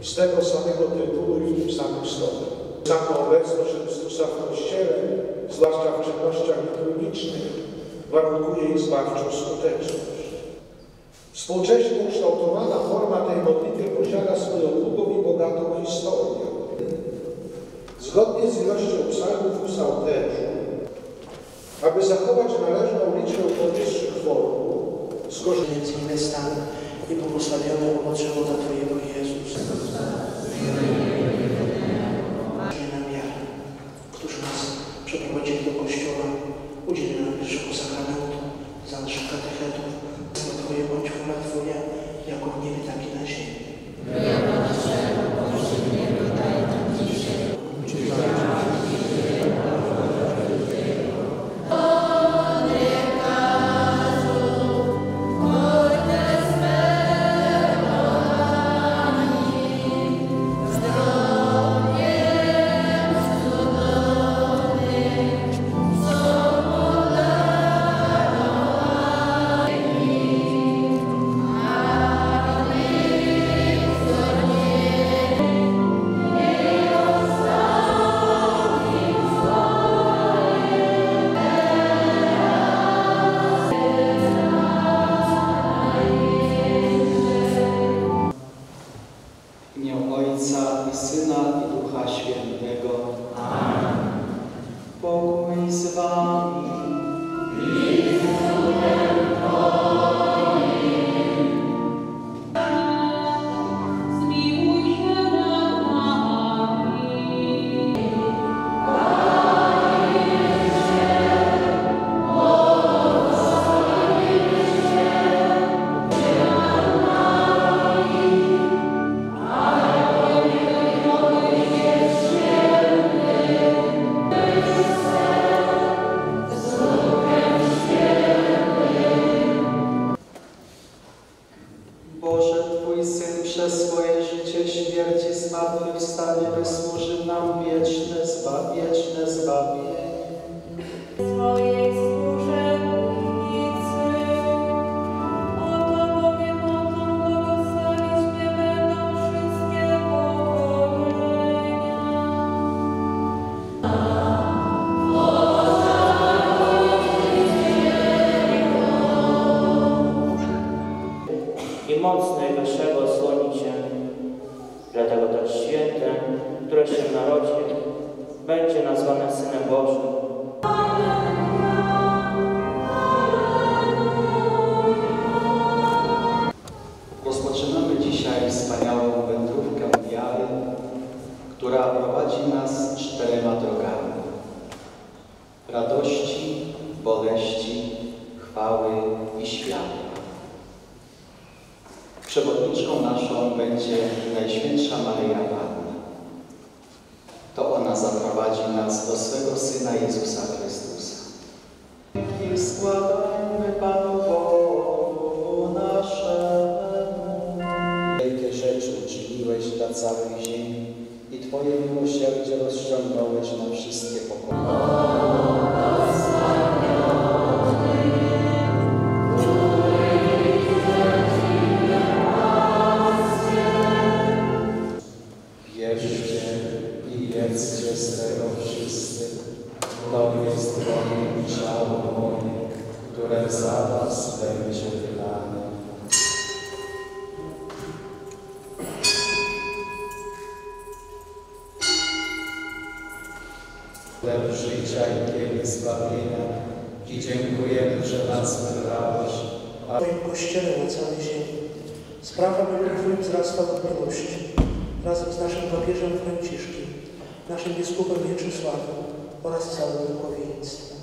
z tego samego tytułu i w tym samym stopniu. Sama obecność Chrystusa w Kościele, zwłaszcza w czynnościach liturgicznych, warunkuje ich zbawczą skuteczność. Współcześnie ukształtowana forma tej modlitwy posiada swoją długą i bogatą historię. Zgodnie z ilością psalmów w psalterzu, aby zachować należną liczbę powyższych form, Zmienimy stan i błogosławiony owoc żywota Twojego, Jezus. Nie nam wiarę, którzy nas przeprowadzili do Kościoła, udzieli nam pierwszego sakramentu, za naszych katechetów, za Twoje bądź wola Twoja, jako w niebie, tak i na ziemi. W imię Ojca i Syna i Ducha Świętego. Amen. Pokój z wami. Boże, Twój Syn przez swoje życie, śmierć i zmartwychwstanie wysłużył nam wieczne zbawienie. Twojej służebnicy, oto bowiem potąd błogosławić mnie będą wszystkie pokolenia. I moc Najwyższego osłoni Cię. Dlatego też święte, które się narodzi, będzie nazwane Synem Bożym. Rozpoczynamy dzisiaj wspaniałą wędrówkę wiary, która prowadzi nas 4 drogami: radości, boleści, chwały i światła. Przewodniczką naszą będzie Najświętsza Maryja Panna. To ona zaprowadzi nas do swego Syna Jezusa Chrystusa. I składajmy Panu Bogu naszemu. Wielkie rzeczy uczyniłeś dla całej ziemi i Twoje miłosierdzie rozciągnąłeś na wszystkie pokolenia. Wierzcie i jedzcie z tego wszyscy. To jest moje ciało moje, które za was będzie wydane. Chleb życia i kielich zbawienia i dziękujemy, że nas wybrałeś. W Twoim Kościele na całej ziemi sprawa, by Twoim wzrastał w miłości, razem z naszym papieżem Franciszkiem, naszym biskupem Mieczysławem oraz całym duchowieństwem.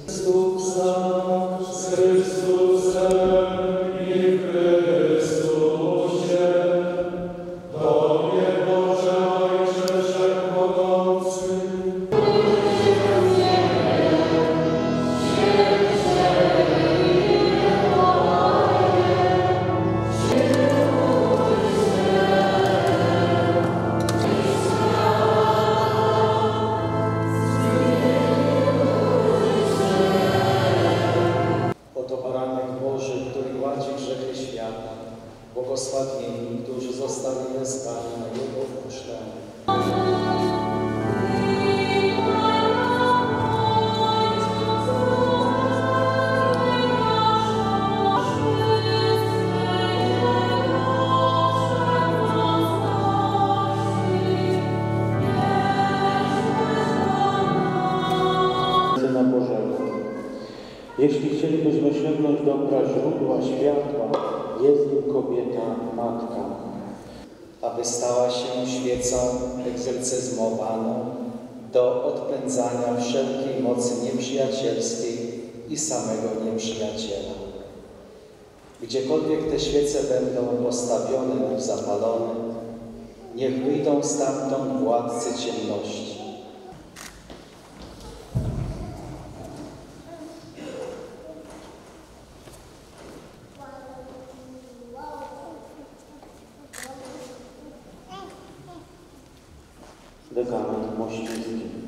Oto baranek Boży, poślemy. Syna Bożego. Jeśli chcielibyśmy sięgnąć dobra źródła światła, jest nim kobieta, matka. Aby stała się świecą egzorcyzmowaną do odpędzania wszelkiej mocy nieprzyjacielskiej i samego nieprzyjaciela. Gdziekolwiek te świece będą postawione lub zapalone, niech wyjdą stamtąd władcy ciemności. Dekament Mościcki.